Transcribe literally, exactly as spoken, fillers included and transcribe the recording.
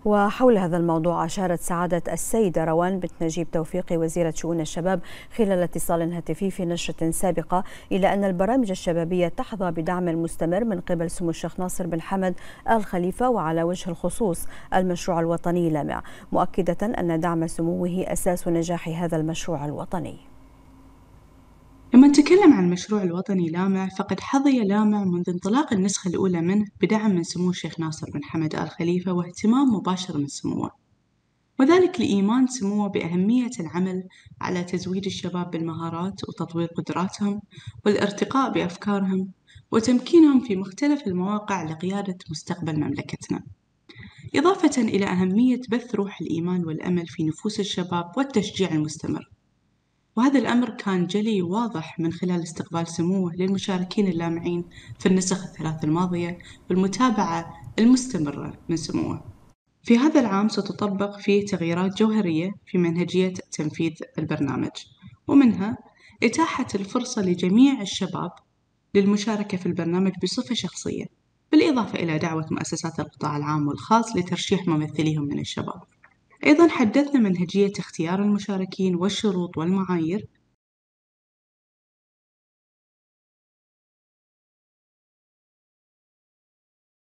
وحول هذا الموضوع أشارت سعادة السيدة روان بنت نجيب توفيق وزيرة شؤون الشباب خلال اتصال هاتفي في نشرة سابقة إلى أن البرامج الشبابية تحظى بدعم مستمر من قبل سمو الشيخ ناصر بن حمد آل خليفة، وعلى وجه الخصوص المشروع الوطني لامع، مؤكدة أن دعم سموه أساس نجاح هذا المشروع الوطني. لما نتكلم عن المشروع الوطني لامع، فقد حظي لامع منذ انطلاق النسخة الأولى منه بدعم من سمو الشيخ ناصر بن حمد آل خليفة واهتمام مباشر من سموه، وذلك لإيمان سموه بأهمية العمل على تزويد الشباب بالمهارات وتطوير قدراتهم والارتقاء بأفكارهم وتمكينهم في مختلف المواقع لقيادة مستقبل مملكتنا، إضافة إلى أهمية بث روح الإيمان والأمل في نفوس الشباب والتشجيع المستمر. وهذا الأمر كان جلي واضح من خلال استقبال سموه للمشاركين اللامعين في النسخ الثلاث الماضية والمتابعة المستمرة من سموه. في هذا العام ستطبق فيه تغييرات جوهرية في منهجية تنفيذ البرنامج، ومنها إتاحة الفرصة لجميع الشباب للمشاركة في البرنامج بصفة شخصية، بالإضافة إلى دعوة مؤسسات القطاع العام والخاص لترشيح ممثليهم من الشباب. أيضاً حددنا منهجية اختيار المشاركين والشروط والمعايير